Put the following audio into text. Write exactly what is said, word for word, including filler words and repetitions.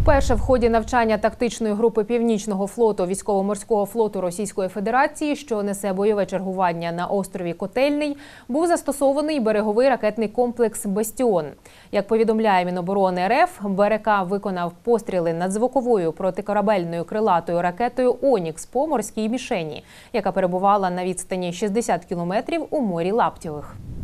Вперше в ході навчання тактичної групи Північного флоту Військово-морського флоту Російської Федерації, що несе бойове чергування на острові Котельний, був застосований береговий ракетний комплекс «Бастіон». Як повідомляє Міноборони РФ, БРК виконав постріли надзвуковою протикорабельною крилатою ракетою «Онікс» по морській мішені, яка перебувала на відстані шістдесят кілометрів у морі Лаптєвих.